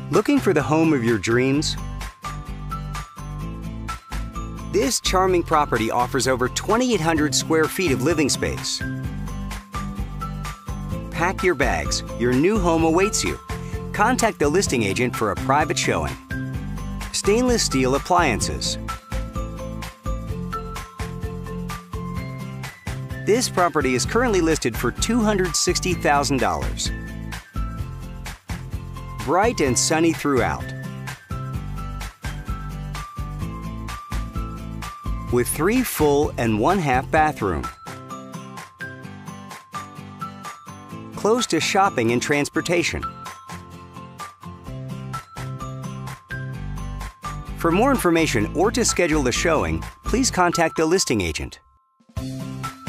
Looking for the home of your dreams? This charming property offers over 2,800 square feet of living space. Pack your bags. Your new home awaits you. Contact the listing agent for a private showing. Stainless steel appliances. This property is currently listed for $260,000. Bright and sunny throughout. With 3 full and 1/2 bathroom. Close to shopping and transportation. For more information or to schedule a showing, please contact the listing agent.